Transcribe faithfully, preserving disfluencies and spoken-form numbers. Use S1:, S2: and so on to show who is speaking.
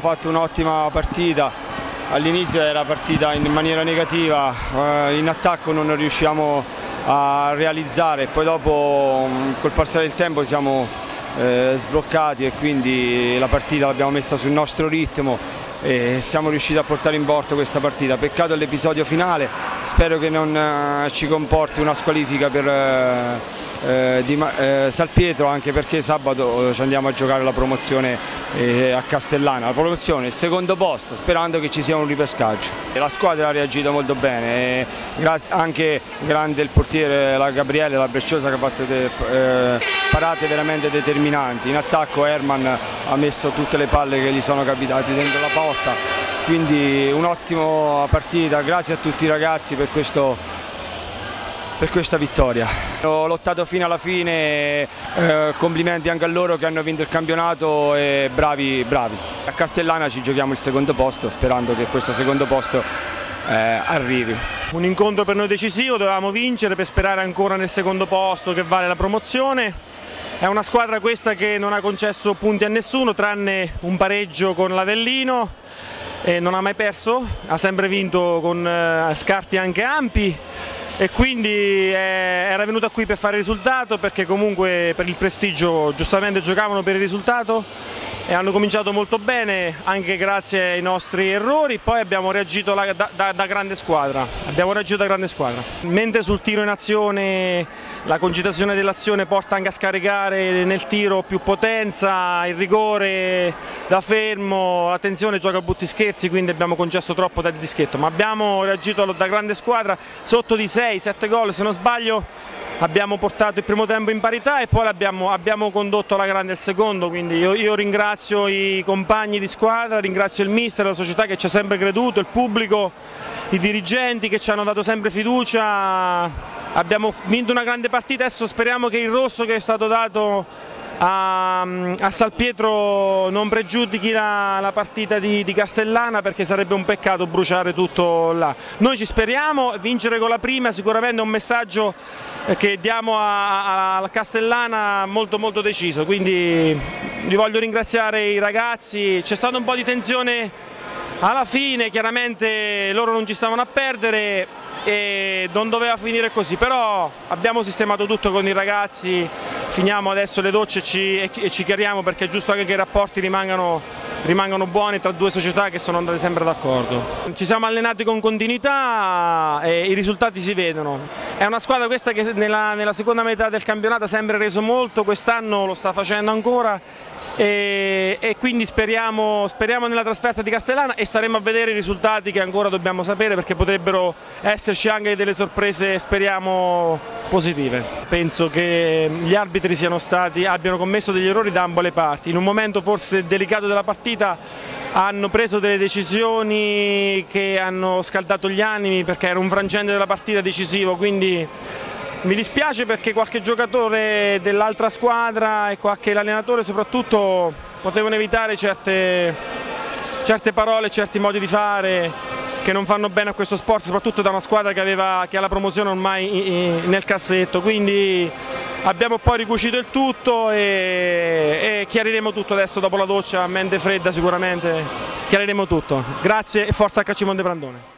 S1: fatto un'ottima partita. All'inizio era partita in maniera negativa, eh, in attacco non riusciamo a realizzare, poi dopo col passare del tempo siamo eh, sbloccati e quindi la partita l'abbiamo messa sul nostro ritmo e siamo riusciti a portare in porto questa partita. Peccato l'episodio finale, spero che non eh, ci comporti una squalifica per eh, eh, di, eh, Salpietro, anche perché sabato ci andiamo a giocare la promozione eh, a Castellana, la promozione, il secondo posto, sperando che ci sia un ripescaggio. La squadra ha reagito molto bene, e grazie, anche grande il portiere, la Gabriele, la Bresciosa, che ha fatto de, eh, parate veramente determinanti. In attacco Herman ha messo tutte le palle che gli sono capitate dentro la porta, quindi un'ottima partita. Grazie a tutti i ragazzi per, questo, per questa vittoria. Ho lottato fino alla fine, eh, complimenti anche a loro che hanno vinto il campionato e bravi, bravi. A Castellana ci giochiamo il secondo posto, sperando che questo secondo posto eh, arrivi.
S2: Un incontro per noi decisivo, dovevamo vincere per sperare ancora nel secondo posto che vale la promozione. È una squadra questa che non ha concesso punti a nessuno tranne un pareggio con l'Avellino e non ha mai perso, ha sempre vinto con eh, scarti anche ampi e quindi eh, era venuta qui per fare il risultato, perché comunque per il prestigio giustamente giocavano per il risultato e hanno cominciato molto bene anche grazie ai nostri errori. Poi abbiamo reagito la, da, da, da grande squadra, abbiamo reagito da grande squadra. Mentre sul tiro in azione la concitazione dell'azione porta anche a scaricare nel tiro più potenza, il rigore da fermo, la tensione gioca a butti scherzi, quindi abbiamo concesso troppo da dischetto, ma abbiamo reagito da grande squadra, sotto di sei sette gol se non sbaglio. Abbiamo portato il primo tempo in parità e poi abbiamo, abbiamo condotto alla grande il secondo, quindi io, io ringrazio i compagni di squadra, ringrazio il mister, la società che ci ha sempre creduto, il pubblico, i dirigenti che ci hanno dato sempre fiducia. Abbiamo vinto una grande partita, adesso speriamo che il rosso che è stato dato a, a Salpietro non pregiudichi la, la partita di, di Castellana, perché sarebbe un peccato bruciare tutto là. Noi ci speriamo, vincere con la prima sicuramente è un messaggio che diamo a, a Castellana molto molto deciso, quindi vi voglio ringraziare i ragazzi. C'è stata un po' di tensione alla fine, chiaramente loro non ci stavano a perdere e non doveva finire così, però abbiamo sistemato tutto con i ragazzi, finiamo adesso le docce e ci, e ci chiariamo, perché è giusto anche che i rapporti rimangano, rimangano buoni tra due società che sono andate sempre d'accordo. Ci siamo allenati con continuità e i risultati si vedono. È una squadra questa che nella, nella seconda metà del campionato ha sempre reso molto, quest'anno lo sta facendo ancora e, e quindi speriamo, speriamo nella trasferta di Castellana e staremo a vedere i risultati che ancora dobbiamo sapere, perché potrebbero esserci anche delle sorprese, speriamo positive. Penso che gli arbitri siano stati, abbiano commesso degli errori da ambo le parti, in un momento forse delicato della partita hanno preso delle decisioni che hanno scaldato gli animi, perché era un frangente della partita decisivo, quindi mi dispiace perché qualche giocatore dell'altra squadra e qualche allenatore soprattutto potevano evitare certe, certe parole, certi modi di fare che non fanno bene a questo sport, soprattutto da una squadra che, aveva, che ha la promozione ormai nel cassetto, quindi abbiamo poi ricucito il tutto e, e chiariremo tutto adesso dopo la doccia, a mente fredda sicuramente, chiariremo tutto. Grazie e forza a Calcio Monteprandone.